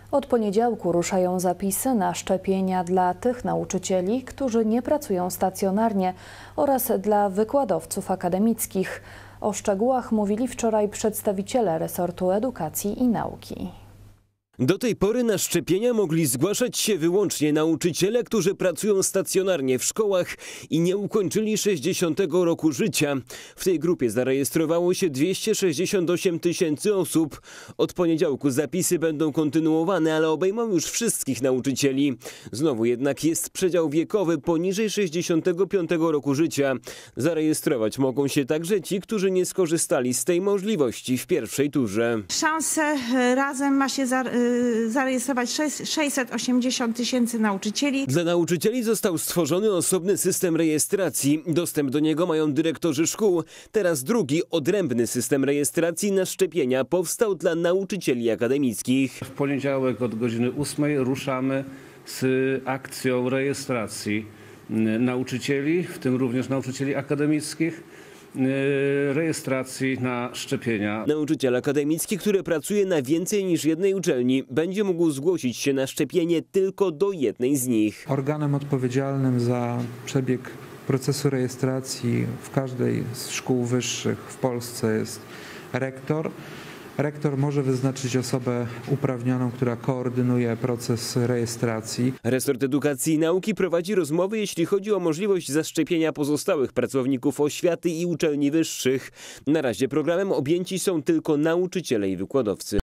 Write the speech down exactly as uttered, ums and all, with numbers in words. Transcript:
Od poniedziałku ruszają zapisy na szczepienia dla tych nauczycieli, którzy nie pracują stacjonarnie, oraz dla wykładowców akademickich. O szczegółach mówili wczoraj przedstawiciele resortu edukacji i nauki. Do tej pory na szczepienia mogli zgłaszać się wyłącznie nauczyciele, którzy pracują stacjonarnie w szkołach i nie ukończyli sześćdziesiątego roku życia. W tej grupie zarejestrowało się dwieście sześćdziesiąt osiem tysięcy osób. Od poniedziałku zapisy będą kontynuowane, ale obejmą już wszystkich nauczycieli. Znowu jednak jest przedział wiekowy poniżej sześćdziesiątego piątego roku życia. Zarejestrować mogą się także ci, którzy nie skorzystali z tej możliwości w pierwszej turze. Szansę razem ma się za zarejestrować sześćset osiemdziesiąt tysięcy nauczycieli. Dla nauczycieli został stworzony osobny system rejestracji. Dostęp do niego mają dyrektorzy szkół. Teraz drugi, odrębny system rejestracji na szczepienia powstał dla nauczycieli akademickich. W poniedziałek od godziny ósmej ruszamy z akcją rejestracji nauczycieli, w tym również nauczycieli akademickich, rejestracji na szczepienia. Nauczyciel akademicki, który pracuje na więcej niż jednej uczelni, będzie mógł zgłosić się na szczepienie tylko do jednej z nich. Organem odpowiedzialnym za przebieg procesu rejestracji w każdej z szkół wyższych w Polsce jest rektor. Rektor może wyznaczyć osobę uprawnioną, która koordynuje proces rejestracji. Resort Edukacji i Nauki prowadzi rozmowy, jeśli chodzi o możliwość zaszczepienia pozostałych pracowników oświaty i uczelni wyższych. Na razie programem objęci są tylko nauczyciele i wykładowcy.